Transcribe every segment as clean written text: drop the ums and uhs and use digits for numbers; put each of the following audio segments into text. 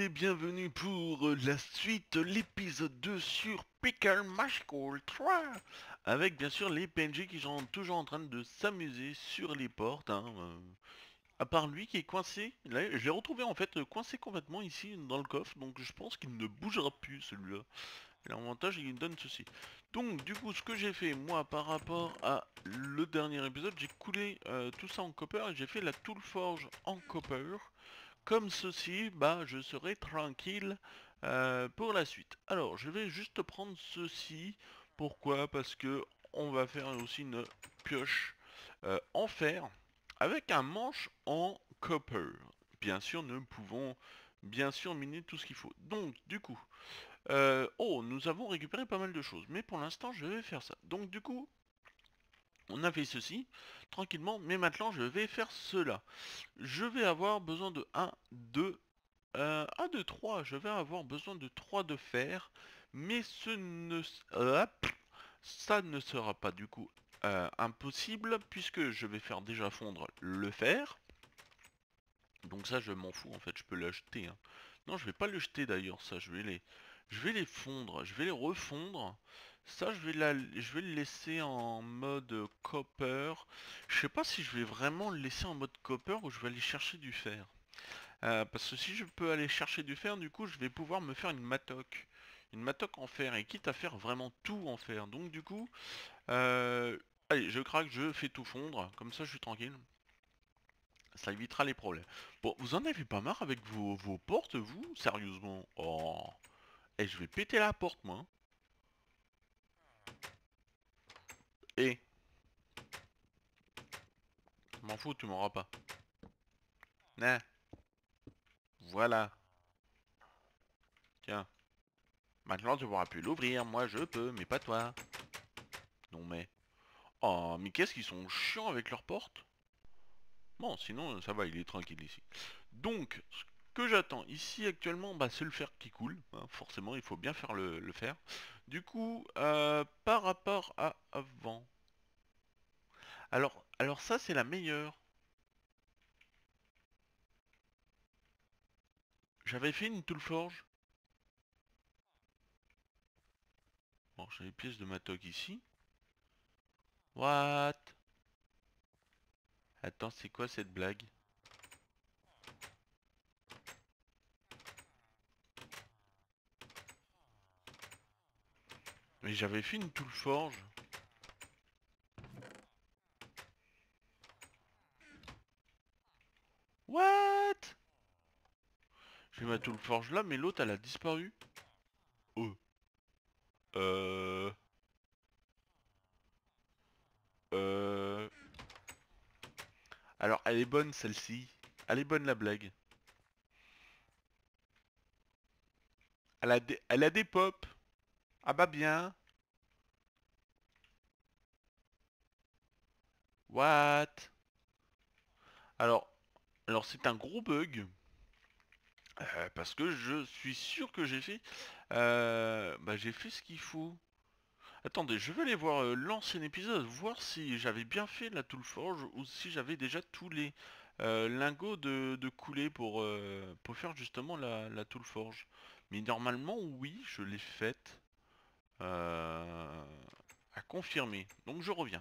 et bienvenue pour la suite, l'épisode 2 sur Pickle Magical 3. Avec bien sûr les PNJ qui sont toujours en train de s'amuser sur les portes. À part lui qui est coincé, là je l'ai retrouvé en fait coincé complètement ici dans le coffre. Donc je pense qu'il ne bougera plus celui-là. Et l'avantage il donne ceci. Donc du coup ce que j'ai fait moi par rapport à le dernier épisode, j'ai coulé tout ça en copper et j'ai fait la tool forge en copper. Comme ceci, bah je serai tranquille pour la suite. Alors je vais juste prendre ceci. Pourquoi? Parce que on va faire aussi une pioche en fer avec un manche en copper. Bien sûr, nous pouvons bien sûr miner tout ce qu'il faut. Donc du coup, oh, nous avons récupéré pas mal de choses. Mais pour l'instant, je vais faire ça. Donc du coup, on a fait ceci tranquillement. Mais maintenant, je vais faire cela. Je vais avoir besoin de 1, 2, 3, je vais avoir besoin de 3 de fer, mais ça ne sera pas du coup impossible, puisque je vais faire déjà fondre le fer. Donc ça je m'en fous en fait, je peux l'acheter. Non, je vais pas le jeter d'ailleurs, ça je vais les fondre, je vais les refondre. Ça je vais le laisser en mode copper. Je sais pas si je vais vraiment le laisser en mode copper ou je vais aller chercher du fer. Parce que si je peux aller chercher du fer, du coup, je vais pouvoir me faire une matoc. Une matoc en fer, et quitte à faire vraiment tout en fer. Donc du coup, euh, allez, je craque, je fais tout fondre. Comme ça, je suis tranquille. Ça évitera les problèmes. Bon, vous en avez pas marre avec vos portes, vous? Sérieusement? Oh. Et je vais péter la porte, moi. Et, m'en fous, tu m'auras pas. Nah, voilà. Tiens. Maintenant, tu pourras plus l'ouvrir. Moi, je peux, mais pas toi. Non, mais... Oh, mais qu'est-ce qu'ils sont chiants avec leurs portes? Bon, sinon, ça va, il est tranquille ici. Donc, ce que j'attends ici actuellement, bah, c'est le fer qui coule. Forcément, il faut bien faire le fer. Du coup, par rapport à avant. Alors ça, c'est la meilleure. J'avais fait une tool forge. Bon, j'ai les pièces de Matok ici. What? Attends, c'est quoi cette blague? Mais j'avais fait une tool forge. What? J'ai ma tool forge là, mais l'autre, elle a disparu. Oh. Euh... Euh... Alors, elle est bonne celle-ci. Elle est bonne la blague. Elle a des pop. Ah bah bien. What? Alors, alors c'est un gros bug. Parce que je suis sûr que j'ai fait ce qu'il faut. Attendez, je vais aller voir l'ancien épisode, voir si j'avais bien fait la tool forge ou si j'avais déjà tous les lingots de coulée pour faire justement la tool forge. Mais normalement, oui, je l'ai faite. Euh, à confirmer. Donc je reviens.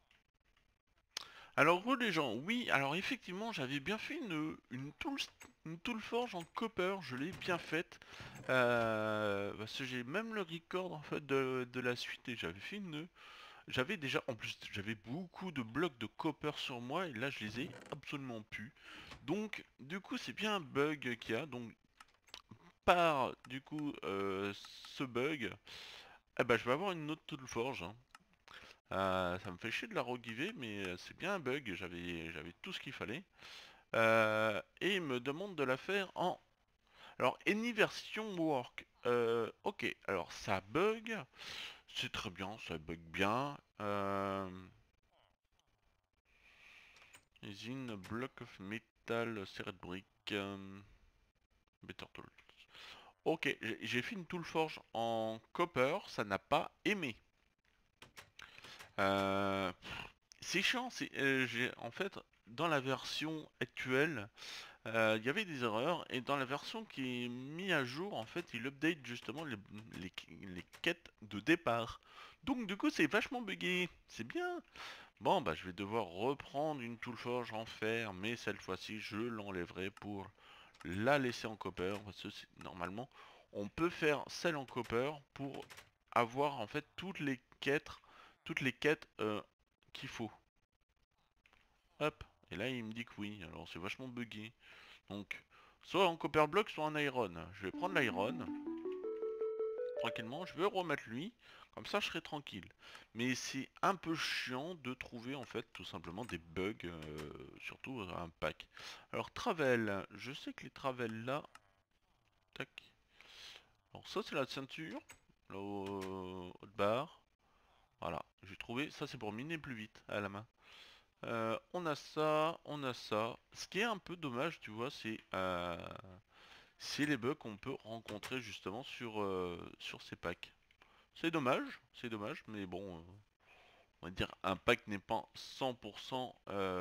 Alors les gens, oui, alors effectivement j'avais bien fait une tool forge en copper, je l'ai bien faite. Parce que j'ai même le record en fait de la suite et j'avais fait une... J'avais déjà, en plus j'avais beaucoup de blocs de copper sur moi et là je les ai absolument plus. Donc du coup c'est bien un bug qu'il y a, donc par du coup ce bug, eh ben, je vais avoir une autre tool forge. Ça me fait chier de la regiver, mais c'est bien un bug, j'avais tout ce qu'il fallait. Et il me demande de la faire en... Alors, any version work. Ok, alors ça bug, c'est très bien, ça bug bien. Is in a block of metal, serret brick, better tools. Ok, j'ai fait une tool forge en copper, ça n'a pas aimé. Euh, c'est chiant, en fait, dans la version actuelle, il y avait des erreurs, et dans la version qui est mise à jour, en fait, il update justement les quêtes de départ. Donc du coup, c'est vachement buggé, c'est bien. Bon, bah je vais devoir reprendre une tool forge en fer, mais cette fois-ci, je l'enlèverai pour la laisser en copper, parce que normalement, on peut faire celle en copper pour avoir en fait toutes les quêtes qu'il faut. Hop, et là il me dit que oui, alors c'est vachement buggé. Donc, soit en copper block, soit en iron. Je vais prendre l'iron, tranquillement, je vais remettre lui, comme ça je serai tranquille. Mais c'est un peu chiant de trouver en fait tout simplement des bugs, surtout un pack. Alors travel, je sais que les travels là, tac. Alors ça c'est la ceinture, là au barre. Voilà, j'ai trouvé, ça c'est pour miner plus vite à la main. On a ça, on a ça. Ce qui est un peu dommage, tu vois, c'est les bugs qu'on peut rencontrer justement sur ces packs. C'est dommage, mais bon, on va dire un pack n'est pas 100%,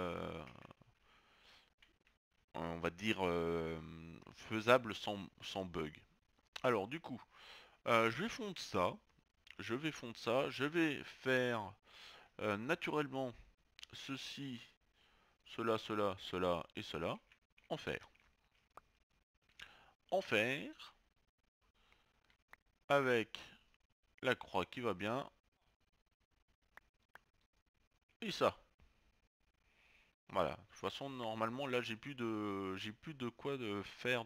on va dire, faisable sans bug. Alors du coup, je vais fondre ça, je vais faire naturellement ceci, cela et cela en fer. En fer, avec la croix qui va bien, et ça. Voilà. De toute façon, normalement, là, j'ai plus de quoi de faire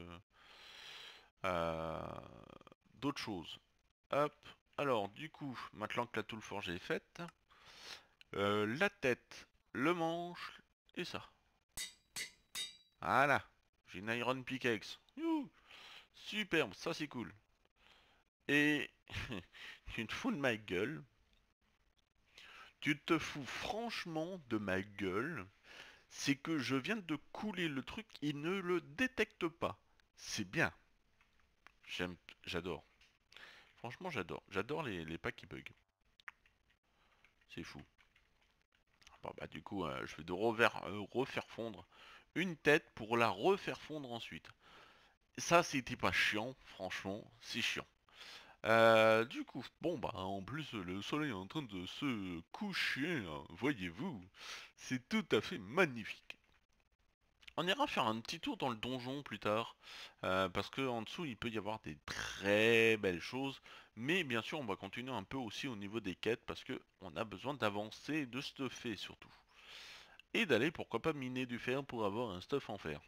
euh, d'autres choses. Hop. Alors, du coup, maintenant que la tool forgée est faite, la tête, le manche et ça. Voilà. J'ai une iron pickaxe. Youhou. Superbe, ça c'est cool. Et tu te fous de ma gueule. Tu te fous franchement de ma gueule. C'est que je viens de couler le truc, il ne le détecte pas. C'est bien. J'aime, j'adore. Franchement, j'adore. J'adore les packs qui bug. C'est fou. Bon, bah, du coup, je vais refaire fondre une tête pour la refaire fondre ensuite. Ça, c'était pas chiant, franchement, c'est chiant. Du coup, bon, bah, en plus, le soleil est en train de se coucher, hein, voyez-vous. C'est tout à fait magnifique. On ira faire un petit tour dans le donjon plus tard, parce que en dessous il peut y avoir des très belles choses, mais bien sûr on va continuer un peu aussi au niveau des quêtes, parce que on a besoin d'avancer et de stuffer surtout. Et d'aller pourquoi pas miner du fer pour avoir un stuff en fer.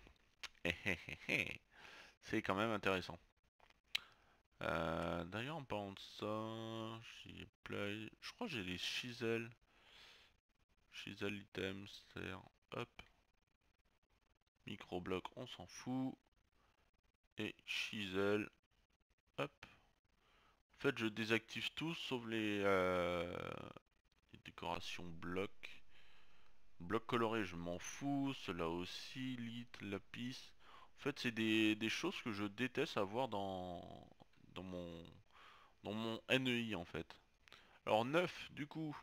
C'est quand même intéressant. D'ailleurs en parlant de ça, je crois que j'ai les chisel items, hop, microbloc on s'en fout, et chisel, hop. En fait, je désactive tout sauf les décorations blocs. Blocs colorés, je m'en fous. Cela aussi, lit, lapis. En fait, c'est des choses que je déteste avoir dans mon, dans mon NEI en fait. Alors 9, du coup,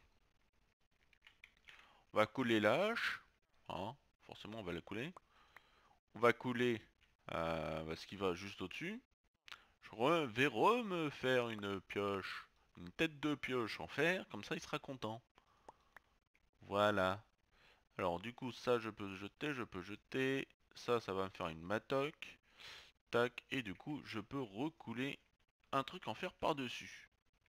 on va couler la hache. Hein, forcément, on va la couler. On va couler ce qui va juste au-dessus. Vais me faire une pioche, une tête de pioche en fer, comme ça il sera content. Voilà. Alors du coup ça je peux jeter, je peux jeter. Ça va me faire une matoc. Tac, et du coup je peux recouler un truc en fer par-dessus.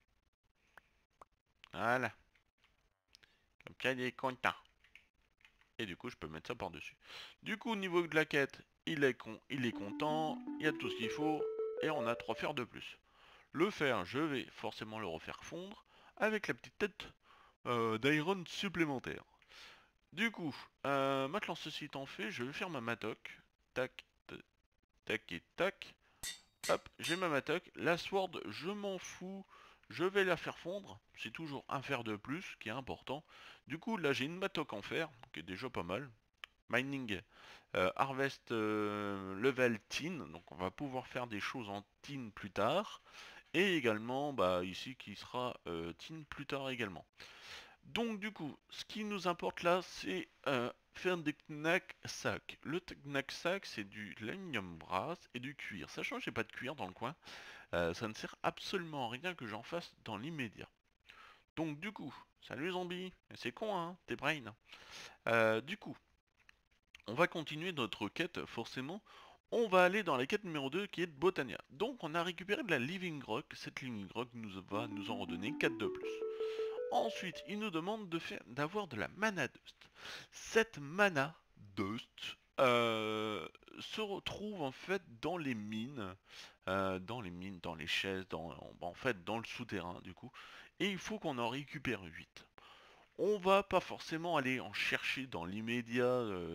Voilà. Comme ça il est content. Et du coup je peux mettre ça par-dessus. Du coup au niveau de la quête, il est content, il y a tout ce qu'il faut, et on a 3 fers de plus. Le fer, je vais forcément le refaire fondre avec la petite tête d'iron supplémentaire. Du coup, maintenant ceci étant fait, je vais faire ma matoc. Tac, tac et tac. Hop, j'ai ma matoc. La sword, je m'en fous. Je vais la faire fondre. C'est toujours un fer de plus qui est important. Du coup, là j'ai une matoc en fer, qui est déjà pas mal. Mining, harvest level tin. Donc on va pouvoir faire des choses en tin plus tard. Et également, bah ici qui sera tin plus tard également. Donc du coup, ce qui nous importe là, c'est faire des knack-sacs. Le knack-sac, c'est du l'aluminium brass et du cuir. Sachant que j'ai pas de cuir dans le coin, ça ne sert absolument à rien que j'en fasse dans l'immédiat. Donc du coup, salut zombie, c'est con hein, t'es brain. Du coup, on va continuer notre quête forcément. On va aller dans la quête numéro 2 qui est de Botania. Donc on a récupéré de la Living Rock. Cette Living Rock va nous en redonner 4 de plus. Ensuite, il nous demande d'avoir de la mana dust. Cette mana dust se retrouve en fait dans les mines, dans les chaises, en fait dans le souterrain du coup. Et il faut qu'on en récupère 8. On va pas forcément aller en chercher dans l'immédiat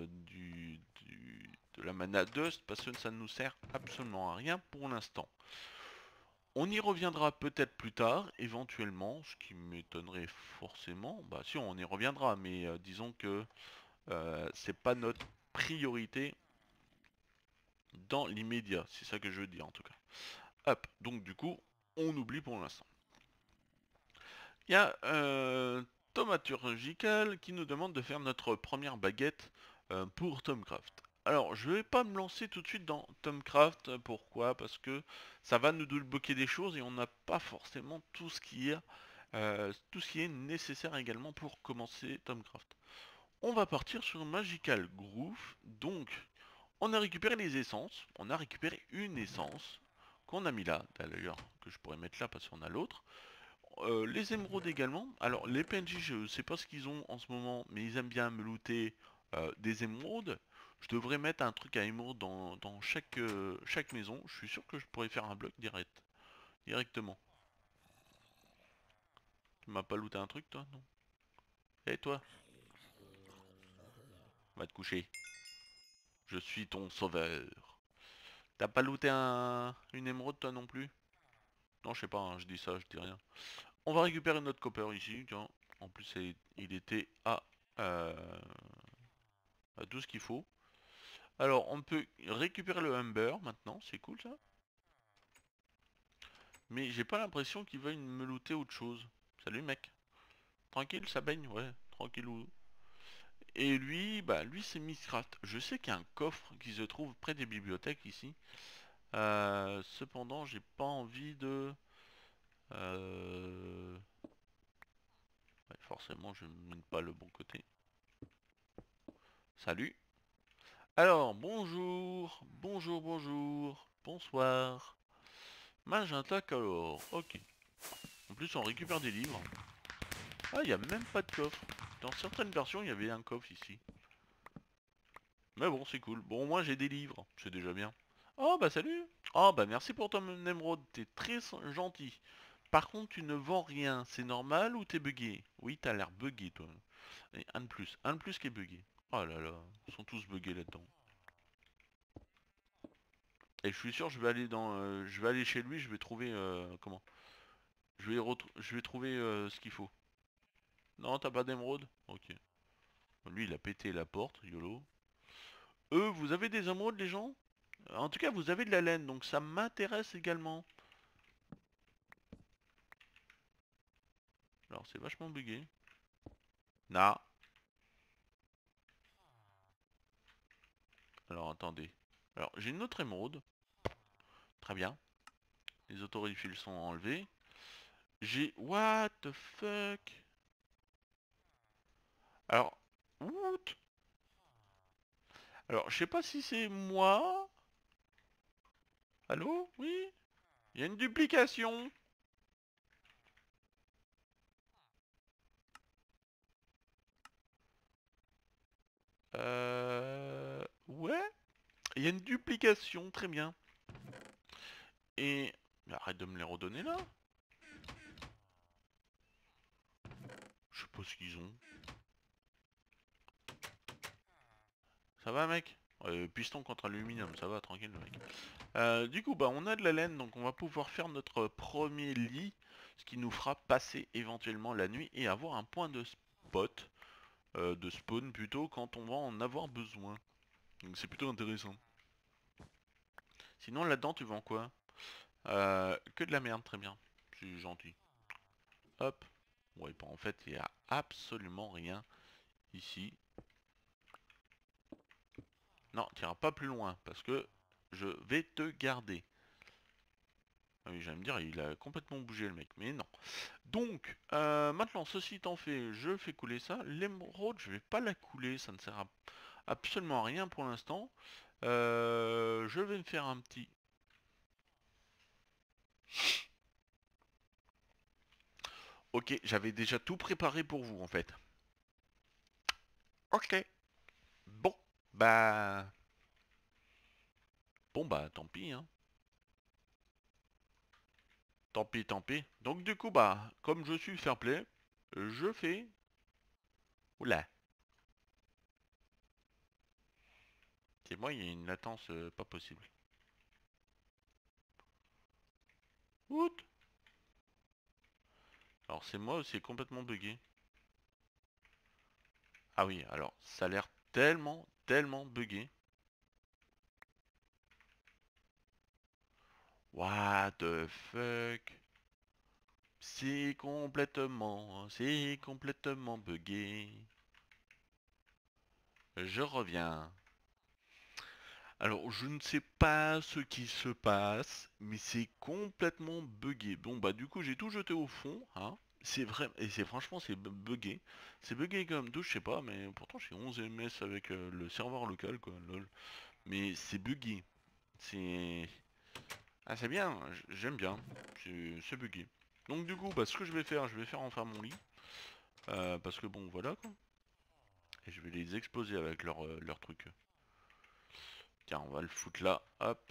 de la mana dust parce que ça ne nous sert absolument à rien pour l'instant. On y reviendra peut-être plus tard, éventuellement, ce qui m'étonnerait forcément. Bah si, on y reviendra, mais disons que c'est pas notre priorité dans l'immédiat. C'est ça que je veux dire en tout cas. Hop, donc du coup, on oublie pour l'instant. Il y a Thaumaturgical qui nous demande de faire notre première baguette pour Tomcraft. Alors, je vais pas me lancer tout de suite dans Tomcraft. Pourquoi? Parce que ça va nous débloquer des choses et on n'a pas forcément tout ce qui est nécessaire également pour commencer Tomcraft. On va partir sur Magical Groove. Donc, on a récupéré les essences. On a récupéré une essence qu'on a mis là, d'ailleurs, que je pourrais mettre là parce qu'on a l'autre. Les émeraudes également. Alors les PNJ, je sais pas ce qu'ils ont en ce moment, mais ils aiment bien me looter des émeraudes. Je devrais mettre un truc à émeraude dans chaque maison. Je suis sûr que je pourrais faire un bloc directement. Tu m'as pas looté un truc toi, non? Et toi? Va te coucher. Je suis ton sauveur. T'as pas looté une émeraude toi non plus? Non, je sais pas, hein, je dis ça, je dis rien. On va récupérer notre copper ici, tiens. En plus, il était euh, à tout ce qu'il faut. Alors, on peut récupérer le Humber maintenant, c'est cool ça. Mais j'ai pas l'impression qu'il veuille me looter autre chose. Salut mec. Tranquille, ça baigne, ouais, tranquillou. Et lui, bah lui c'est Mistcraft. Je sais qu'il y a un coffre qui se trouve près des bibliothèques ici. Cependant, j'ai pas envie de... ouais, forcément, je ne mène pas le bon côté. Salut. Alors, bonjour, bonsoir. Magenta Color, ok. En plus, on récupère des livres. Ah, il n'y a même pas de coffre. Dans certaines versions, il y avait un coffre ici. Mais bon, c'est cool. Bon, moi, j'ai des livres. C'est déjà bien. Oh, bah salut. Oh, bah merci pour ton émeraude. T'es très gentil. Par contre, tu ne vends rien. C'est normal ou t'es bugué? Oui, t'as l'air bugué, toi. Et un de plus. Un de plus qui est bugué. Oh là là. Ils sont tous buggés là-dedans. Et je suis sûr, je vais aller chez lui. Je vais trouver... comment? Je vais trouver ce qu'il faut. Non, t'as pas d'émeraude? Ok. Lui, il a pété la porte, YOLO. Vous avez des émeraudes, les gens? En tout cas, vous avez de la laine, donc ça m'intéresse également. Alors, c'est vachement bugué. Non. Alors, attendez. Alors, j'ai une autre émeraude. Très bien. Les autorifils sont enlevés. J'ai... What the fuck? Alors... What? Alors, je sais pas si c'est moi. Allô? Oui? Il y a une duplication. Ouais? Il y a une duplication, très bien. Et... Mais arrête de me les redonner là. Je sais pas ce qu'ils ont. Ça va mec? Piston contre aluminium, ça va, tranquille le mec. Du coup, bah on a de la laine, donc on va pouvoir faire notre premier lit, ce qui nous fera passer éventuellement la nuit et avoir un point de spot, de spawn plutôt, quand on va en avoir besoin. Donc c'est plutôt intéressant. Sinon là-dedans tu vends quoi? Que de la merde, très bien. C'est gentil. Hop. Ouais, bah, en fait, il n'y a absolument rien ici. Non, tu n'iras pas plus loin, parce que je vais te garder. Ah oui, j'allais me dire, il a complètement bougé le mec, mais non. Donc, maintenant, ceci étant fait, je fais couler ça. L'émeraude, je vais pas la couler, ça ne sert à absolument à rien pour l'instant. Je vais me faire un petit... Ok, j'avais déjà tout préparé pour vous, en fait. Ok. Bon, bah... Bon, bah, tant pis, hein. Tant pis, tant pis. Donc, du coup, bah, comme je suis fair play, je fais... Oula. C'est moi, il y a une latence pas possible. Ouh. Alors, c'est moi ou c'est complètement buggé? Ah oui, alors, ça a l'air tellement buggé. What the fuck? C'est complètement buggé. Je reviens. Alors, je ne sais pas ce qui se passe, mais c'est complètement buggé. Bon, bah, du coup, j'ai tout jeté au fond, hein. C'est vrai, et c'est franchement, c'est buggé. C'est buggé comme tout, je sais pas, mais pourtant, j'ai 11 ms avec le serveur local, quoi, lol. Mais c'est buggé. C'est... Ah, c'est bien, j'aime bien. C'est buggé. Donc, du coup, bah, ce que je vais faire enfin mon lit. Parce que bon, voilà, quoi. Et je vais les exploser avec leur truc. Tiens, on va le foutre là, hop.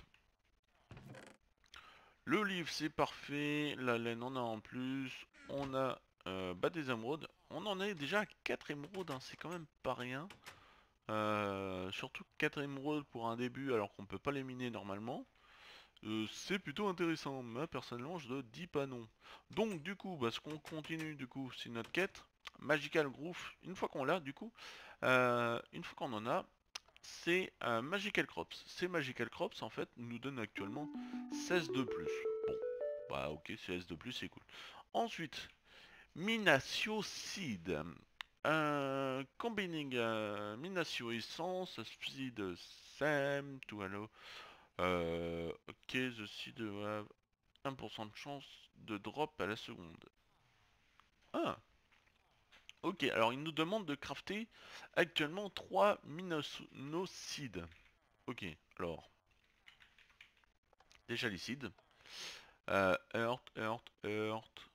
Le livre, c'est parfait. La laine, on a en plus. On a bah, des émeraudes. On en est déjà à 4 émeraudes, hein, c'est quand même pas rien. Surtout 4 émeraudes pour un début alors qu'on peut pas les miner normalement. C'est plutôt intéressant. Moi, personnellement, je ne dis pas non. Donc, du coup, bah, ce qu'on continue, du coup, c'est notre quête. Magical Groove, une fois qu'on l'a, du coup, une fois qu'on en a, c'est Magical Crops. Ces Magical Crops, en fait, nous donnent actuellement 16 de plus. Bon, bah ok, 16 de plus, c'est cool. Ensuite, Minacio Seed. Combining Minacio Essence, Seed Sam, to hello. Ok, the seed have 1% de chance de drop à la seconde. Ah, ok, alors il nous demande de crafter actuellement 3 Minocides. Ok, alors, déjà les seeds. Earth.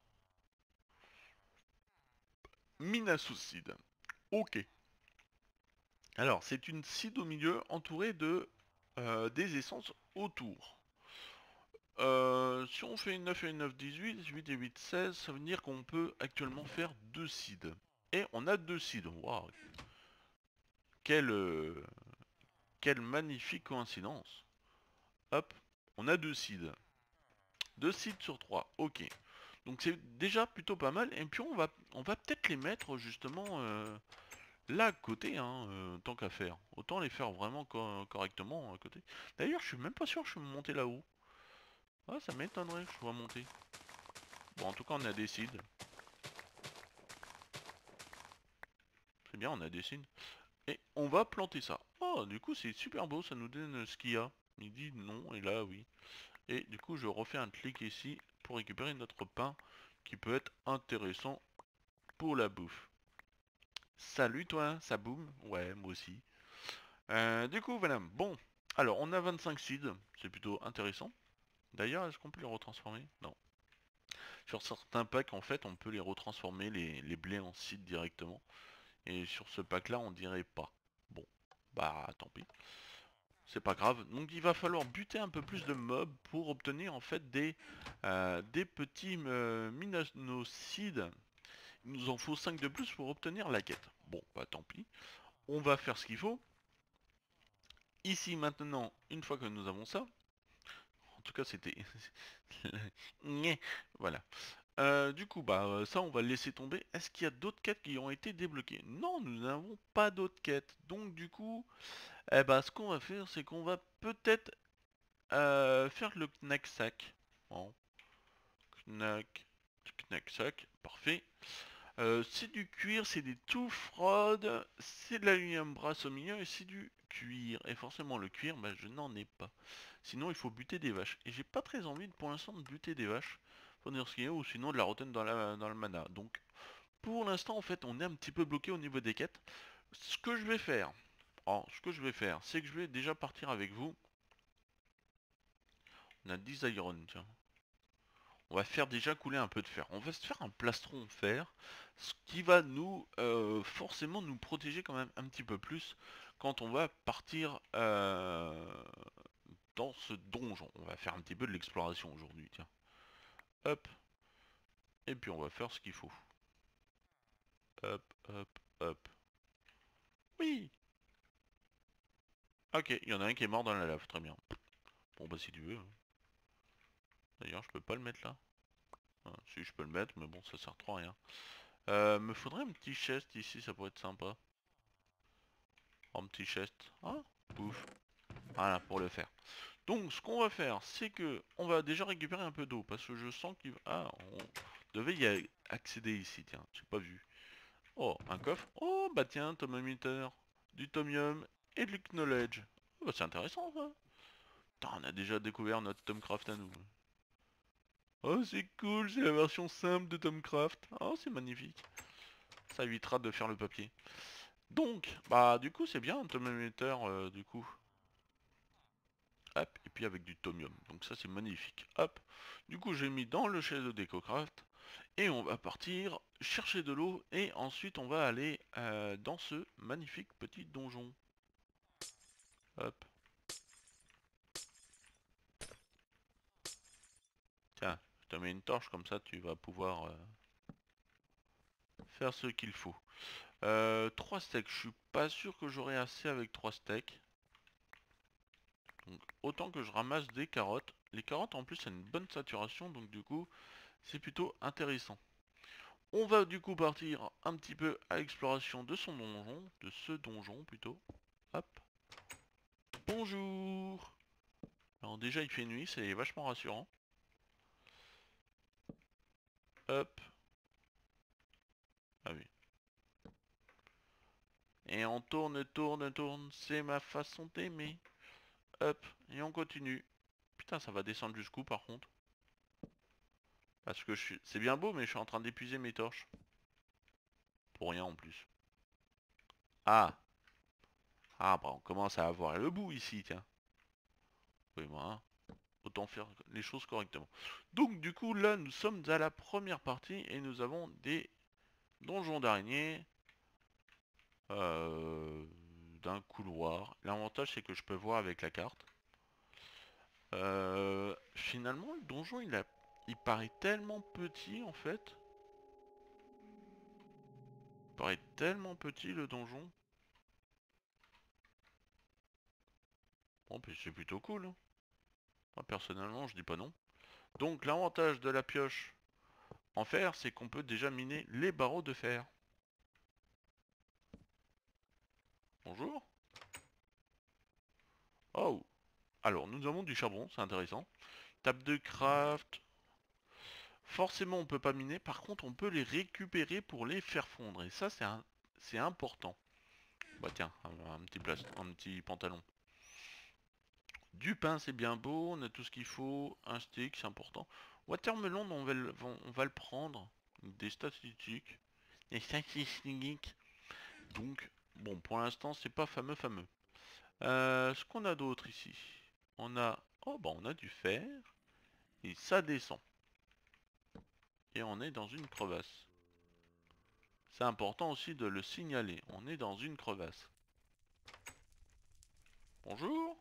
Minasucide. Ok. Alors, c'est une seed au milieu entourée de des essences autour. Si on fait une 9 et une 9, 18, 8 et 8, 16, ça veut dire qu'on peut actuellement faire 2 seeds. Et on a 2 seeds. Waouh. Quelle, quelle magnifique coïncidence. Hop, on a 2 seeds. 2 seeds sur 3. Ok. Donc c'est déjà plutôt pas mal. Et puis on va peut-être les mettre justement là à côté, hein, tant qu'à faire. Autant les faire vraiment correctement à côté. D'ailleurs, je suis même pas sûr que je suis monté là-haut. Ah, ça m'étonnerait que je sois monté. Bon, en tout cas, on a des seeds. C'est bien, on a des seeds. Et on va planter ça. Oh, du coup, c'est super beau, ça nous donne ce qu'il y a. Il dit non, et là, oui. Et du coup, je refais un clic ici pour récupérer notre pain qui peut être intéressant pour la bouffe. Salut toi, ça boum? Ouais, moi aussi. Du coup, voilà. Bon, alors on a 25 seeds, c'est plutôt intéressant. D'ailleurs, est-ce qu'on peut les retransformer? Non. Sur certains packs, en fait, on peut les retransformer, les blés en seeds directement. Et sur ce pack-là, on dirait pas. Bon, bah tant pis. C'est pas grave. Donc il va falloir buter un peu plus de mobs pour obtenir en fait des petits minocides. Il nous en faut 5 de plus pour obtenir la quête. Bon, bah tant pis. On va faire ce qu'il faut. Ici maintenant, une fois que nous avons ça, en tout cas c'était... Voilà. Du coup, bah ça on va le laisser tomber. Est-ce qu'il y a d'autres quêtes qui ont été débloquées? Non, nous n'avons pas d'autres quêtes. Donc du coup, eh bah, ce qu'on va faire, c'est qu'on va peut-être faire le Knack-Sack. Bon, Knack, Knack-Sack, parfait. C'est du cuir, c'est des toufrods, c'est de l'aluminium brasse au milieu et c'est du cuir. Et forcément le cuir, bah, je n'en ai pas. Sinon il faut buter des vaches. Et j'ai pas très envie pour l'instant de buter des vaches. Faut dire ce qu'il y a, ou sinon de la rotten dans le mana. Donc pour l'instant en fait on est un petit peu bloqué au niveau des quêtes. Ce que je vais faire, c'est que je vais déjà partir avec vous. On a 10 iron, tiens. On va faire déjà couler un peu de fer. On va se faire un plastron fer, ce qui va nous forcément nous protéger quand même un petit peu plus quand on va partir dans ce donjon. On va faire un petit peu de l'exploration aujourd'hui, tiens. Hop, et puis on va faire ce qu'il faut. Hop, hop, hop. Oui. Ok, il y en a un qui est mort dans la lave, très bien. Bon bah si tu veux. D'ailleurs, je peux pas le mettre là. Ah, si je peux le mettre, mais bon, ça sert trop à rien. Me faudrait un petit chest ici, ça pourrait être sympa. Un petit chest. Ah, ouf. Voilà, pour le faire. Donc, ce qu'on va faire, c'est que on va déjà récupérer un peu d'eau, parce que je sens qu'il... Ah, on devait y accéder ici, tiens, j'ai pas vu. Oh, un coffre. Oh, bah tiens, thermometer, du tomium et du knowledge. Oh, bah, c'est intéressant, ça. Putain, on a déjà découvert notre Tomcraft à nous. Oh, c'est cool, c'est la version simple de Tomcraft. Oh, c'est magnifique. Ça évitera de faire le papier. Donc, bah du coup c'est bien un thermomètre du coup. Hop, et puis avec du tomium. Donc ça c'est magnifique. Hop. Du coup j'ai mis dans le chest de DecoCraft. Et on va partir chercher de l'eau. Et ensuite on va aller dans ce magnifique petit donjon. Hop. Tiens, je te mets une torche comme ça tu vas pouvoir faire ce qu'il faut. 3 steaks. Je suis pas sûr que j'aurai assez avec 3 steaks. Donc autant que je ramasse des carottes. Les carottes en plus c'est une bonne saturation. Donc du coup c'est plutôt intéressant. On va du coup partir un petit peu à l'exploration de son donjon, de ce donjon plutôt. Hop. Bonjour. Alors déjà il fait nuit, c'est vachement rassurant. Hop. Ah oui. Et on tourne, tourne, tourne, c'est ma façon d'aimer. Hop. Et on continue. Putain, ça va descendre jusqu'où par contre? Parce que je suis... C'est bien beau, mais je suis en train d'épuiser mes torches. Pour rien en plus. Ah. Ah bah on commence à avoir le bout ici, tiens. Oui, moi, autant faire les choses correctement. Donc du coup là nous sommes à la première partie et nous avons des donjons d'araignées euh, d'un couloir. L'avantage c'est que je peux voir avec la carte. Finalement le donjon il paraît tellement petit en fait. Il paraît tellement petit le donjon. Bon puis c'est plutôt cool, hein. Moi personnellement je dis pas non. Donc l'avantage de la pioche en fer c'est qu'on peut déjà miner les barreaux de fer. Bonjour. Oh. Alors, nous avons du charbon, c'est intéressant. Table de craft. Forcément, on peut pas miner. Par contre, on peut les récupérer pour les faire fondre. Et ça, c'est important. Bah tiens, un petit pantalon. Du pain, c'est bien beau. On a tout ce qu'il faut. Un stick, c'est important. Watermelon, on va le prendre. Des statistiques. Des statistiques. Donc, bon, pour l'instant, c'est pas fameux. Ce qu'on a d'autre ici. On a... Oh, bah on a du fer. Et ça descend. Et on est dans une crevasse. C'est important aussi de le signaler. On est dans une crevasse. Bonjour.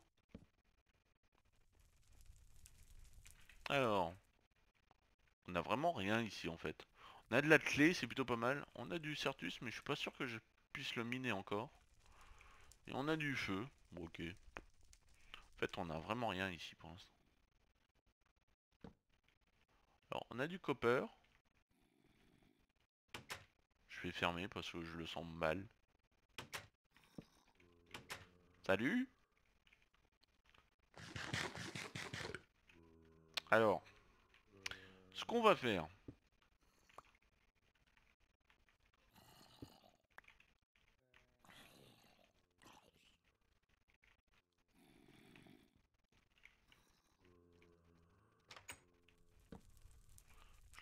Alors, on a vraiment rien ici en fait. On a de la clé, c'est plutôt pas mal. On a du Certus, mais je suis pas sûr que je puisse le miner encore. Et on a du feu. Bon, ok. En fait, on a vraiment rien ici pour l'instant. Alors, on a du copper. Je vais fermer parce que je le sens mal. Salut. Alors, ce qu'on va faire,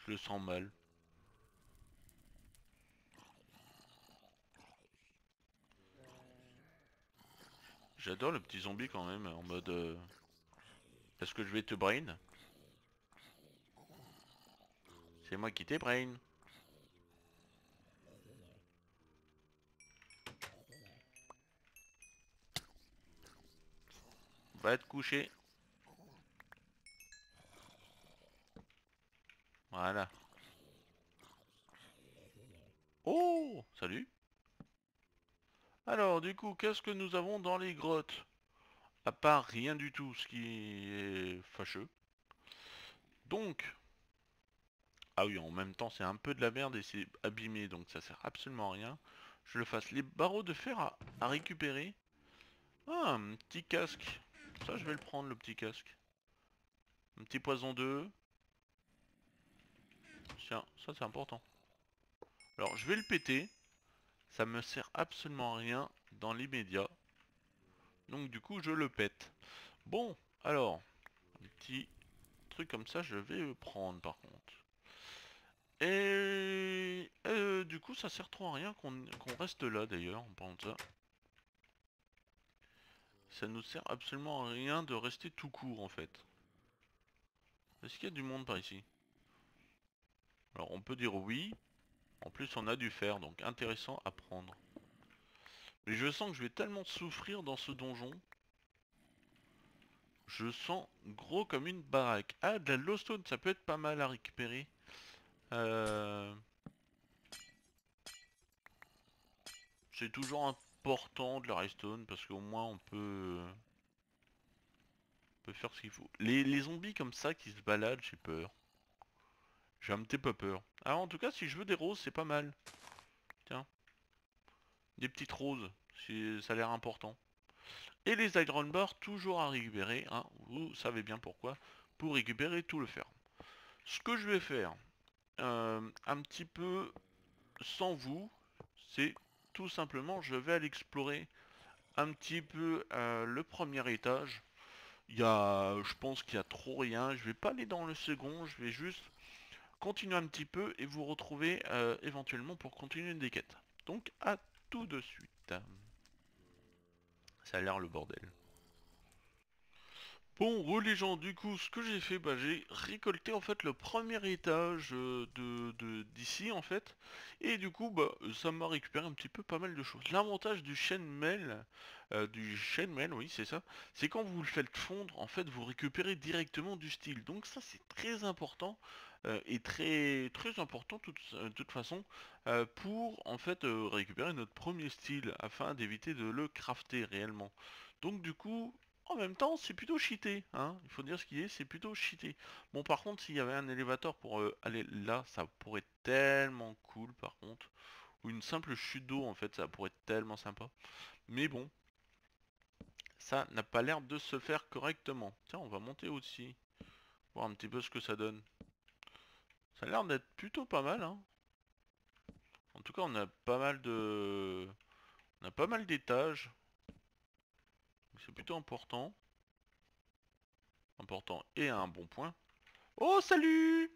Je le sens mal. J'adore le petit zombie quand même, en mode... Est-ce que je vais te brain? C'est moi qui t'ai brain. Va te coucher. Voilà. Oh, salut. Alors, du coup, qu'est-ce que nous avons dans les grottes? À part rien du tout, ce qui est fâcheux. Donc... Ah oui, en même temps, c'est un peu de la merde et c'est abîmé, donc ça sert absolument à rien. Je le fasse. Les barreaux de fer à récupérer. Ah, un petit casque. Ça, je vais le prendre, le petit casque. Un petit poison d'œuf. Tiens, ça c'est important. Alors, je vais le péter. Ça me sert absolument à rien dans l'immédiat. Donc du coup, je le pète. Bon, alors, un petit truc comme ça, je vais le prendre par contre. Et du coup, ça sert trop à rien qu'on reste là d'ailleurs, en parlant de ça. Ça nous sert absolument à rien de rester tout court en fait. Est-ce qu'il y a du monde par ici? Alors on peut dire oui. En plus on a du fer, donc intéressant à prendre. Mais je sens que je vais tellement souffrir dans ce donjon. Je sens gros comme une baraque. Ah, de la glowstone, ça peut être pas mal à récupérer. C'est toujours important de la redstone parce qu'au moins on peut faire ce qu'il faut. Les zombies comme ça qui se baladent, j'ai peur. J'ai un petit peu peur. Alors en tout cas, si je veux des roses, c'est pas mal. Tiens, des petites roses, ça a l'air important. Et les iron bars, toujours à récupérer, hein, vous savez bien pourquoi, pour récupérer tout le fer. Ce que je vais faire, un petit peu sans vous, c'est tout simplement, je vais aller explorer un petit peu le premier étage. Je pense qu'il y a trop rien, je vais pas aller dans le second, je vais juste continuer un petit peu et vous retrouver éventuellement pour continuer des quêtes. Donc à tout de suite. Ça a l'air le bordel. Bon, les gens, du coup, ce que j'ai fait, bah, j'ai récolté en fait le premier étage d'ici en fait, et du coup, bah, ça m'a récupéré un petit peu pas mal de choses. L'avantage du chainmail, oui, c'est ça, c'est quand vous le faites fondre, en fait, vous récupérez directement du style. Donc ça, c'est très important et très très important de toute façon pour en fait récupérer notre premier style afin d'éviter de le crafter réellement. Donc du coup, en même temps, c'est plutôt cheaté, hein. Il faut dire ce qui est, c'est plutôt cheaté. Bon, par contre, s'il y avait un élévateur pour aller là, ça pourrait être tellement cool, par contre. Ou une simple chute d'eau, en fait, ça pourrait être tellement sympa. Mais bon, ça n'a pas l'air de se faire correctement. Tiens, on va monter aussi, voir un petit peu ce que ça donne. Ça a l'air d'être plutôt pas mal, hein. En tout cas, on a pas mal de... On a pas mal d'étages. C'est plutôt important. Important et à un bon point. Oh, salut!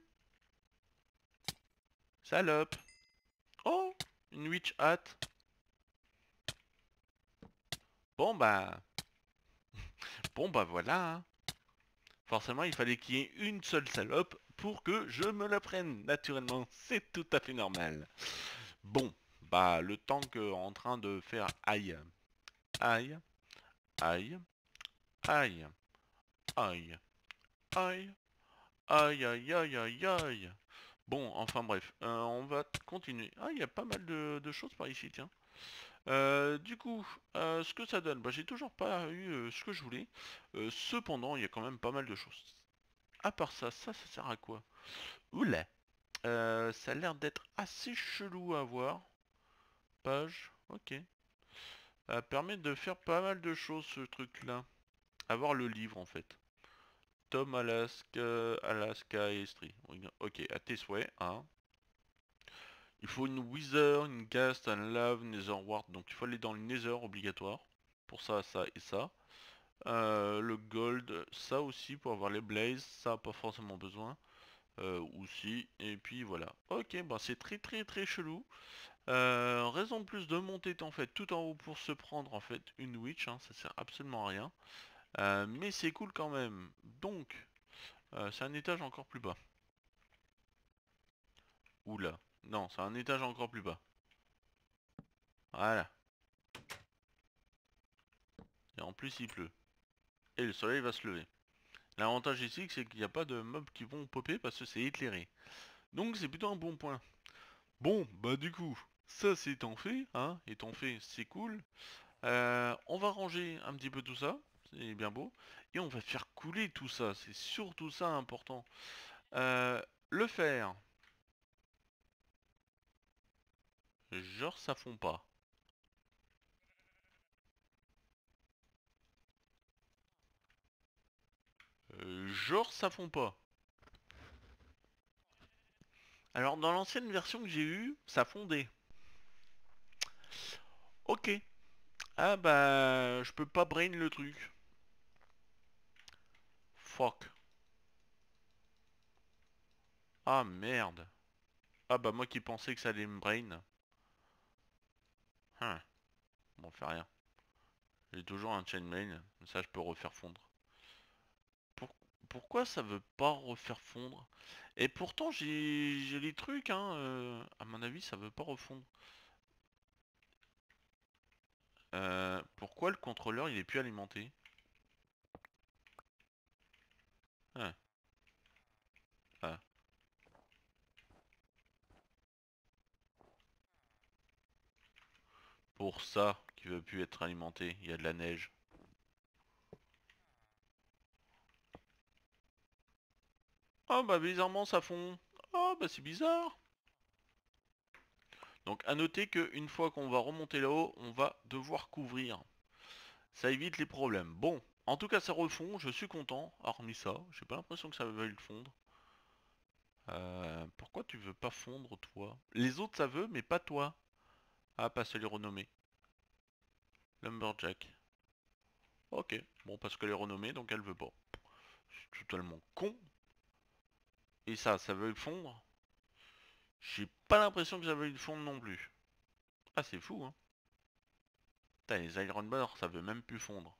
Salope! Oh, une witch hat. Bon bah, bon bah voilà, hein. Forcément, il fallait qu'il y ait une seule salope pour que je me la prenne. Naturellement, c'est tout à fait normal. Bon, bah le temps que en train de faire aïe, aïe, aïe, aïe, aïe, aïe, aïe, aïe, aïe, aïe, aïe. Bon, enfin bref, on va continuer. Ah, il y a pas mal de choses par ici, tiens. Du coup, ce que ça donne, bah, j'ai toujours pas eu ce que je voulais. Cependant, il y a quand même pas mal de choses. À part ça, ça sert à quoi? Oula, ça a l'air d'être assez chelou à voir. Page, ok. Ça permet de faire pas mal de choses ce truc-là. Avoir le livre en fait. Tom Alaska History. Ok, à tes souhaits, hein. Il faut une Wither, une Ghast, un Lave, Netherwart. Donc il faut aller dans le Nether obligatoire. Pour ça, ça et ça. Le gold, ça aussi pour avoir les blazes, ça pas forcément besoin. aussi, et puis voilà. Ok, bah c'est très chelou. Raison de plus de monter en fait tout en haut pour se prendre en fait une witch, hein, ça sert absolument à rien. Mais c'est cool quand même. Donc, c'est un étage encore plus bas. Oula. Non, c'est un étage encore plus bas. Voilà. Et en plus il pleut. Et le soleil va se lever. L'avantage ici, c'est qu'il n'y a pas de mobs qui vont popper parce que c'est éclairé. Donc c'est plutôt un bon point. Bon, bah du coup, ça c'est étant fait, hein, étant fait, c'est cool. On va ranger un petit peu tout ça, c'est bien beau. Et on va faire couler tout ça, c'est surtout ça important. Le fer, genre ça fond pas. Genre ça fond pas. Alors dans l'ancienne version que j'ai eue, ça fondait. Ok. Ah bah je peux pas brain le truc. Fuck. Ah merde. Ah bah moi qui pensais que ça allait me brain. Hein. Bon, fait rien. J'ai toujours un chainmail, ça je peux refaire fondre. Pour- Pourquoi ça veut pas refaire fondre? Et pourtant j'ai les trucs, hein. À mon avis ça veut pas refondre. Pourquoi le contrôleur il est plus alimenté? Ah, ah. Pour ça qu'il veut plus être alimenté, il y a de la neige. Oh bah bizarrement ça fond. Oh bah c'est bizarre. Donc à noter qu'une fois qu'on va remonter là-haut, on va devoir couvrir. Ça évite les problèmes. Bon, en tout cas ça refond, je suis content. Hormis ça, j'ai pas l'impression que ça veuille le fondre. Pourquoi tu veux pas fondre toi? Les autres ça veut, mais pas toi. Ah, pas se les renommer. Lumberjack. Ok, bon parce qu'elle est renommée donc elle veut pas. C'est totalement con. Et ça veut le fondre? J'ai pas l'impression que ça veuille le fondre non plus. Ah c'est fou hein. Putain, les Iron Bar ça veut même plus fondre.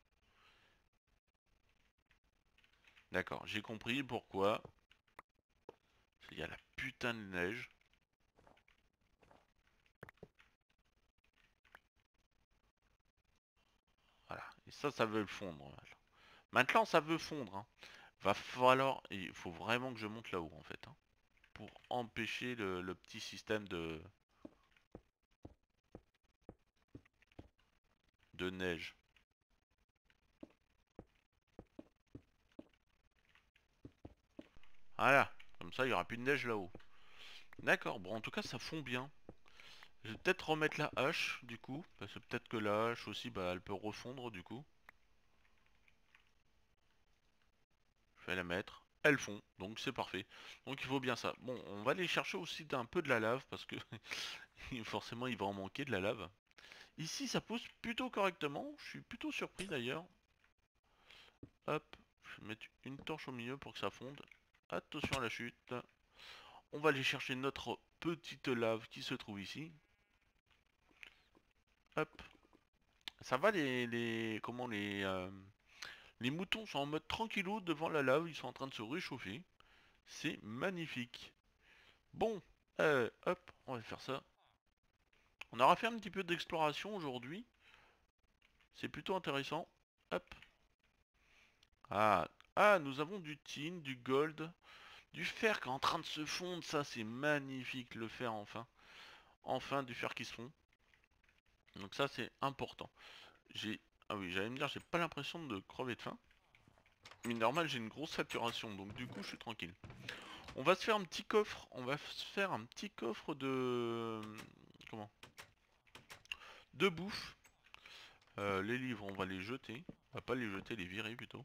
D'accord, j'ai compris pourquoi. Il y a la putain de neige. Voilà, et ça veut le fondre. Voilà. Maintenant ça veut fondre hein. Va falloir, il faut vraiment que je monte là-haut en fait, hein, pour empêcher le petit système de neige. Voilà, comme ça il y aura plus de neige là-haut. D'accord, bon en tout cas ça fond bien. Je vais peut-être remettre la hache du coup, parce que peut-être que la hache aussi bah elle peut refondre du coup. Je vais la mettre, elle fond, donc c'est parfait. Donc il faut bien ça. Bon, on va aller chercher aussi un peu de la lave, parce que forcément il va en manquer de la lave. Ici ça pousse plutôt correctement, je suis plutôt surpris d'ailleurs. Hop, je vais mettre une torche au milieu pour que ça fonde. Attention à la chute. On va aller chercher notre petite lave qui se trouve ici. Hop. Ça va comment les moutons sont en mode tranquillou devant la lave, ils sont en train de se réchauffer. C'est magnifique. Bon, hop, on va faire ça. On aura fait un petit peu d'exploration aujourd'hui. C'est plutôt intéressant. Hop. Ah, ah, nous avons du tin, du gold, du fer qui est en train de se fondre. Ça, c'est magnifique, le fer enfin. Enfin, du fer qui se fond. Donc ça, c'est important. J'ai... Ah oui, j'allais me dire, j'ai pas l'impression de crever de faim. Mais normal, j'ai une grosse saturation, donc du coup, je suis tranquille. On va se faire un petit coffre. On va se faire un petit coffre de... Comment? De bouffe. Les livres, on va les jeter. On va pas les jeter, les virer plutôt.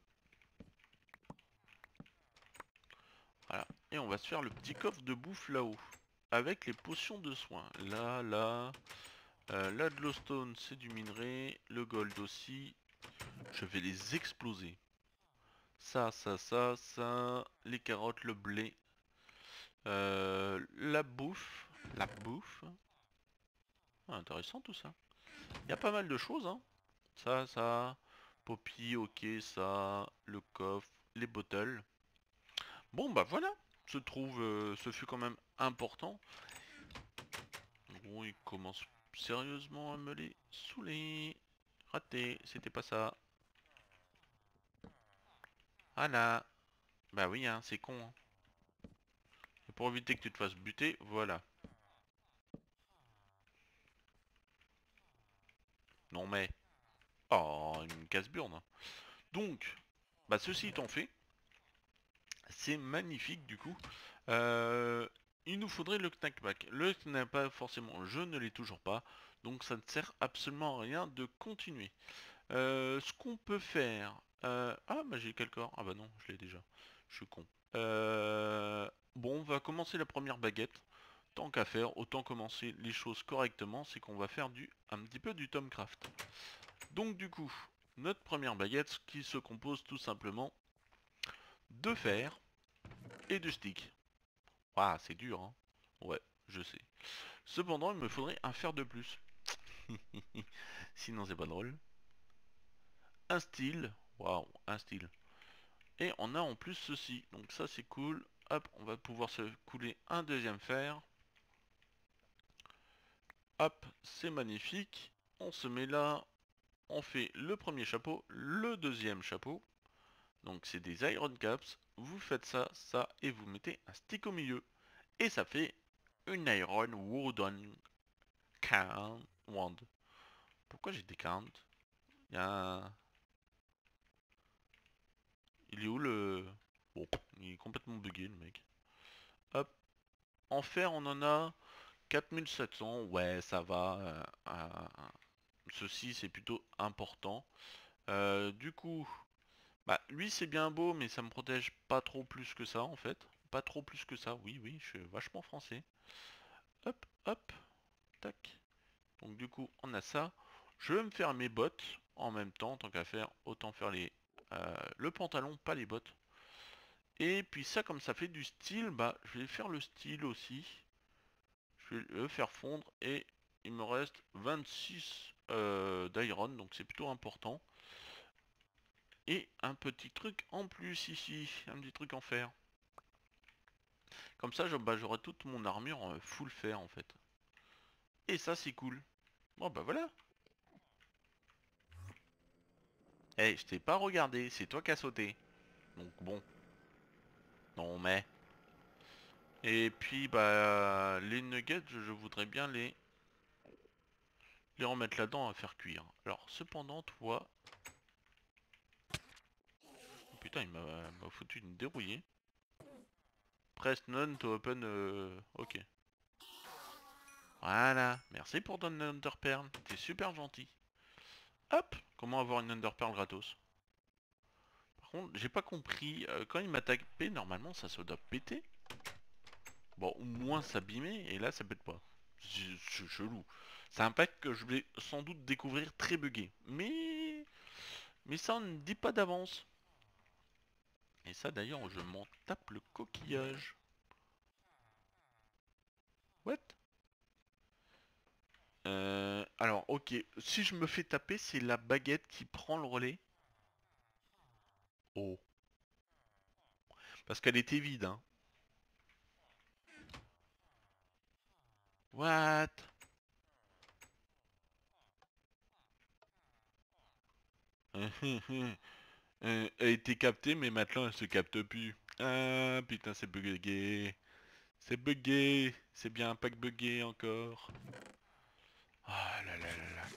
Voilà. Et on va se faire le petit coffre de bouffe là-haut. Avec les potions de soins. Là. La glowstone, c'est du minerai. Le gold aussi. Je vais les exploser. Ça. Les carottes, le blé. La bouffe. La bouffe. Ah, intéressant tout ça. Il y a pas mal de choses, hein. Ça. Poppy, ok, ça. Le coffre, les bottles. Bon, bah voilà. Ce fut quand même important. Bon, il commence sérieusement à me les saouler. Raté, c'était pas ça. Voilà. Bah oui, hein, c'est con, hein. Et pour éviter que tu te fasses buter, voilà. Non mais... Oh, une casse-burne. Donc, bah ceci étant fait, c'est magnifique du coup. Euh, il nous faudrait le knackback. Le knackback, forcément, je ne l'ai toujours pas. Donc ça ne sert absolument à rien de continuer. Ce qu'on peut faire... Ah bah j'ai quel corps? Ah bah non, je l'ai déjà. Je suis con. Bon, on va commencer la première baguette. Tant qu'à faire, autant commencer les choses correctement. C'est qu'on va faire un petit peu du Tomcraft. Donc du coup, notre première baguette qui se compose tout simplement de fer et de stick. Ah, c'est dur, hein. Ouais, je sais. Cependant, il me faudrait un fer de plus. Sinon, c'est pas drôle. Un style. Waouh, un style. Et on a en plus ceci. Donc ça, c'est cool. Hop, on va pouvoir se couler un deuxième fer. Hop, c'est magnifique. On se met là. On fait le premier chapeau, le deuxième chapeau. Donc c'est des iron caps. Vous faites ça, ça, et vous mettez un stick au milieu. Et ça fait une iron wooden count wand. Pourquoi j'ai des count? Il y a un... Il est où le... Bon, il est complètement bugué le mec. Hop. En fer, on en a 4700. Ouais, ça va. Ceci, c'est plutôt important. Du coup, bah, lui, c'est bien beau, mais ça me protège pas trop plus que ça, en fait. Pas trop plus que ça. Oui, oui, je suis vachement français. Hop, hop, tac. Donc du coup, on a ça. Je vais me faire mes bottes en même temps, tant qu'à faire, autant faire le pantalon, pas les bottes. Et puis ça, comme ça fait du style, bah, je vais faire le style aussi. Je vais le faire fondre et il me reste 26 d'iron, donc c'est plutôt important. Et un petit truc en plus ici, un petit truc en fer. Comme ça, bah, j'aurai toute mon armure en full fer en fait. Et ça, c'est cool. Bon bah voilà. Eh, je t'ai pas regardé, c'est toi qui as sauté. Donc bon, non mais... Et puis bah les nuggets, je voudrais bien les remettre là-dedans à faire cuire. Alors cependant toi... Oh, putain il m'a foutu une dérouillée. Press none to open... Ok. Voilà, merci pour ton Underpearl, t'es super gentil. Hop, comment avoir une Underpearl gratos? Par contre, j'ai pas compris, quand il m'a tapé, normalement ça se doit péter. Bon, au moins s'abîmer, et là ça pète pas. C'est chelou. C'est un pack que je vais sans doute découvrir très buggé. Mais ça on ne dit pas d'avance. Et ça d'ailleurs, je m'en tape le coquillage. What? Alors, ok. Si je me fais taper, c'est la baguette qui prend le relais. Oh. Parce qu'elle était vide, hein. What? Elle a été captée, mais maintenant elle se capte plus. Ah putain, c'est bugué. C'est bugué. C'est bien un pack bugué encore. Ah là là là là.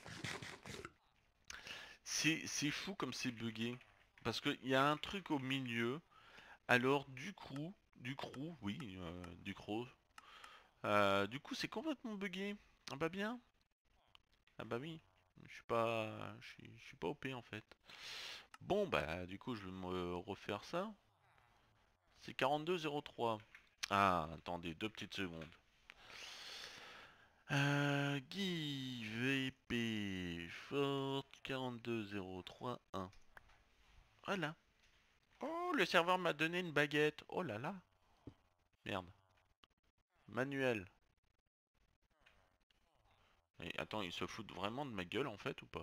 C'est fou comme c'est bugué. Parce qu'il y a un truc au milieu. Alors du crew, oui, du croc. Du coup c'est complètement bugué. Ah bah bien. Ah bah oui. Je suis pas OP en fait. Bon bah du coup je vais me refaire ça. C'est 42,03. Ah, attendez, 2 petites secondes. Give EP Fort 42,031. Voilà. Oh, le serveur m'a donné une baguette. Oh là là. Merde. Manuel. Et attends, ils se foutent vraiment de ma gueule en fait ou pas?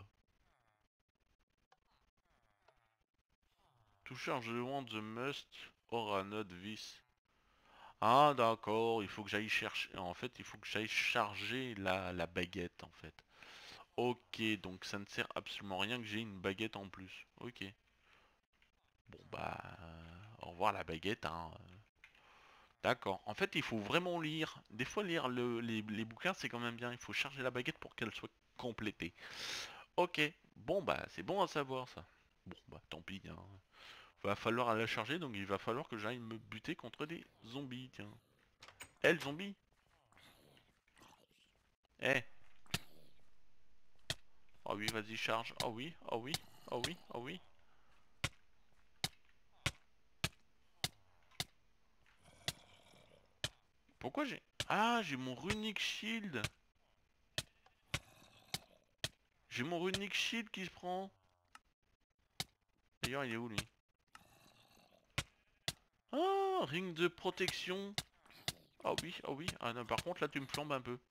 To charge the one the must or not this. Ah d'accord, il faut que j'aille chercher. En fait, il faut que j'aille charger la baguette en fait. Ok, donc ça ne sert absolument à rien que j'ai une baguette en plus. Ok. Bon bah, au revoir la baguette, hein. D'accord. En fait, il faut vraiment lire. Des fois, lire les bouquins, c'est quand même bien. Il faut charger la baguette pour qu'elle soit complétée. Ok. Bon bah, c'est bon à savoir ça. Bon bah, tant pis, hein. Va falloir la charger, donc il va falloir que j'aille me buter contre des zombies, tiens. Eh, le zombie. Eh. Oh oui, vas-y, charge. Oh oui, oh oui, oh oui, oh oui. Pourquoi j'ai... Ah, j'ai mon runic shield. J'ai mon runic shield qui se prend. D'ailleurs, il est où lui? Ah, ring de protection. Ah oui, ah oui. Ah non, par contre, là, tu me flambes un peu.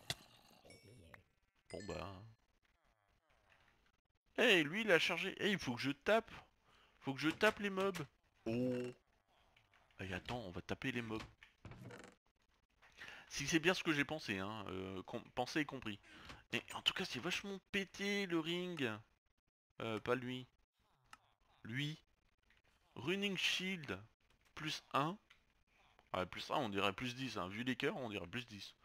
Bon bah... Eh, lui, il a chargé. Eh, il faut que je tape. Faut que je tape les mobs. Oh. Et attends, on va taper les mobs. Si c'est bien ce que j'ai pensé, hein. Pensé et compris. Et en tout cas, c'est vachement pété le ring. Pas lui. Lui. Running Shield. Plus 1. Ouais, plus 1, on dirait plus 10. Hein. Vu les cœurs, on dirait plus 10.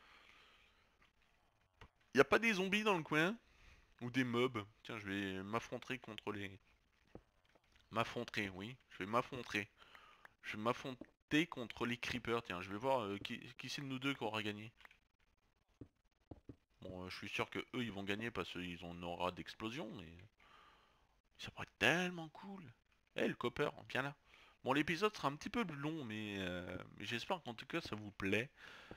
Y a pas des zombies dans le coin? Ou des mobs? Tiens, je vais m'affronter contre les... M'affronter, oui. Je vais m'affronter. Je vais m'affronter contre les creepers. Tiens, je vais voir qui c'est de nous deux qui aura gagné. Bon, je suis sûr que eux ils vont gagner parce qu'ils en aura d'explosion, mais ça pourrait être tellement cool. Eh, le copper, viens là. Bon, l'épisode sera un petit peu long, mais j'espère qu'en tout cas ça vous plaît.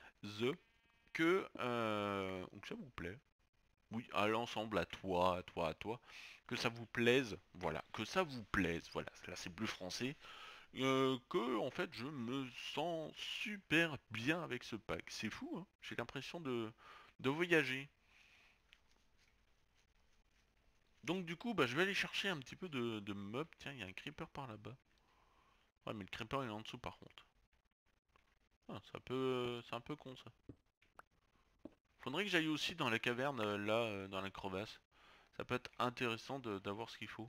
Que ça vous plaît. Oui, à l'ensemble, à toi, à toi, à toi. Que ça vous plaise, voilà. Que ça vous plaise, voilà. Là, c'est plus français. Que, en fait, je me sens super bien avec ce pack. C'est fou, hein. J'ai l'impression de voyager. Donc, du coup, bah, je vais aller chercher un petit peu de mobs. Tiens, il y a un creeper par là-bas. Ouais, mais le creeper, il est en dessous, par contre. Ah, c'est un peu con, ça. Faudrait que j'aille aussi dans la caverne, là, dans la crevasse. Ça peut être intéressant d'avoir ce qu'il faut.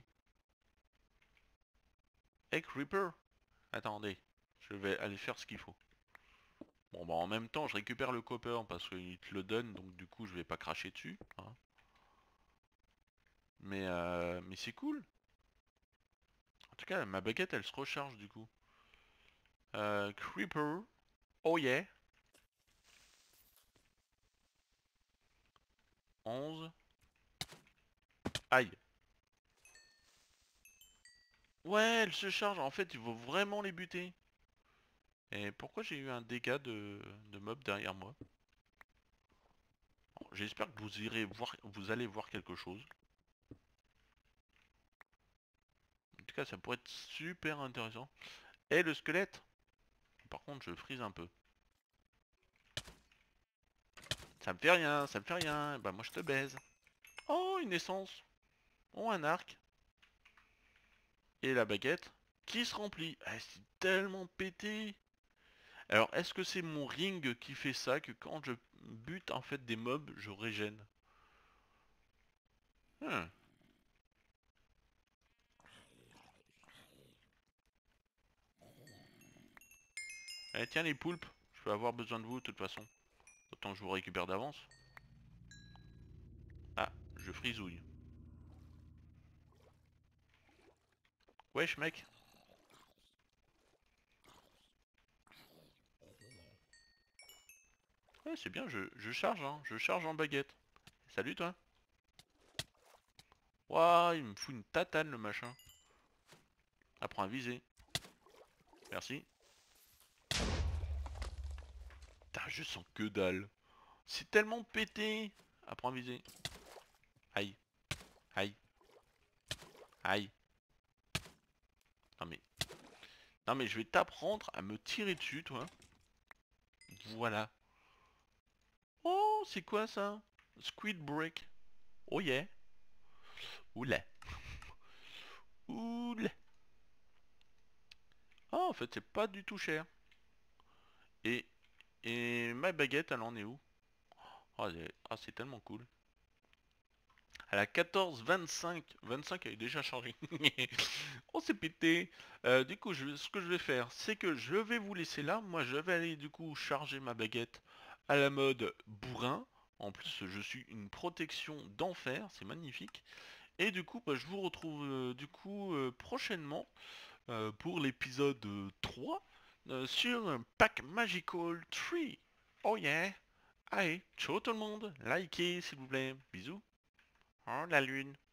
Hey, creeper! Attendez, je vais aller faire ce qu'il faut. Bon bah en même temps je récupère le copper parce qu'il te le donne donc du coup je vais pas cracher dessus. Hein. Mais c'est cool. En tout cas ma baguette elle se recharge du coup. Creeper. Oh yeah. 11. Aïe. Ouais elle se charge. En fait il faut vraiment les buter. Et pourquoi j'ai eu un dégât de mob derrière moi? Bon, j'espère que vous allez voir quelque chose. En tout cas ça pourrait être super intéressant. Et le squelette. Par contre je frise un peu. Ça me fait rien, ça me fait rien. Bah moi je te baise. Oh, une essence. Oh, un arc. Et la baguette qui se remplit. Ah, c'est tellement pété. Alors, est-ce que c'est mon ring qui fait ça, que quand je bute en fait des mobs, je régène? Hmm. Eh, tiens les poulpes, je vais avoir besoin de vous de toute façon. Autant que je vous récupère d'avance. Ah, je frisouille. Wesh mec. Ouais, c'est bien, je charge, hein. Je charge en baguette. Salut toi. Ouah, il me fout une tatane le machin. Apprends à viser. Merci. Putain, je sens que dalle. C'est tellement pété. Apprends à viser. Aïe, aïe, aïe. Non mais... Non mais je vais t'apprendre à me tirer dessus, toi. Voilà. Oh, c'est quoi ça? Squid Break. Oh yeah. Oula. Oula. Ah, en fait, c'est pas du tout cher. Et, et ma baguette, elle en est où? Oh, c'est tellement cool. Elle a 14,25. 25, elle est déjà chargée. Oh, c'est pété. Du coup, ce que je vais faire, c'est que je vais vous laisser là. Moi, je vais aller du coup charger ma baguette à la mode bourrin. En plus, je suis une protection d'enfer. C'est magnifique. Et du coup, bah, je vous retrouve prochainement pour l'épisode 3 sur Pack Magical 3. Oh yeah! Allez, ciao tout le monde, likez s'il vous plaît, bisous. Oh la lune.